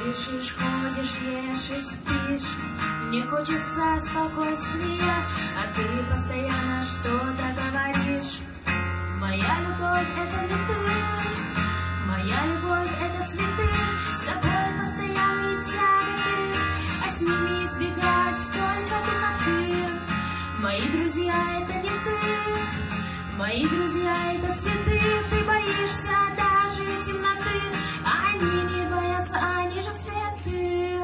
Дышишь, ходишь, ешь и спишь. Мне хочется спокойствия, а ты постоянно что-то говоришь. Моя любовь — это не ты, моя любовь — это цветы. С тобой постоянные тяготы, а с ними избегать только ты, как ты. Мои друзья — это не ты, мои друзья — это цветы. Ты боишься даже темноты, а они не боятся, они же цветы.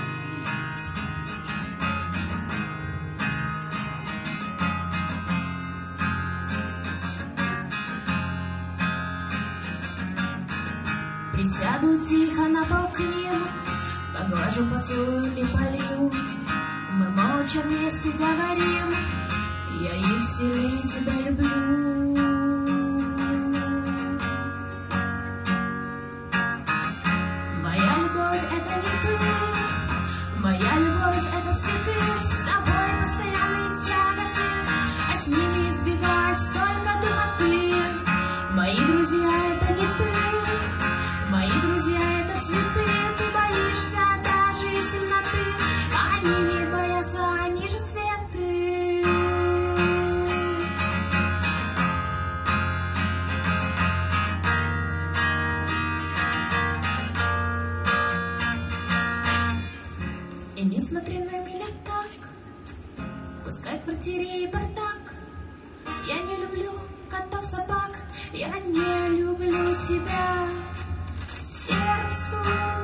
Присяду тихо на пол к ним, поглажу, поцелую и полью. Мы молча вместе говорим, я их сильнее тебя люблю. Моя любовь — это не ты, моя любовь — это цветы. С тобой постоянные тяготы, а с ними избегать только ты, как ты. Мои друзья — это не ты, мои друзья — это цветы. Ты боишься даже темноты, а они не боятся, они же цветы. И не смотри на меня так, пускай в квартире и бардак. Я не люблю котов, собак, я не люблю тебя. Сердцу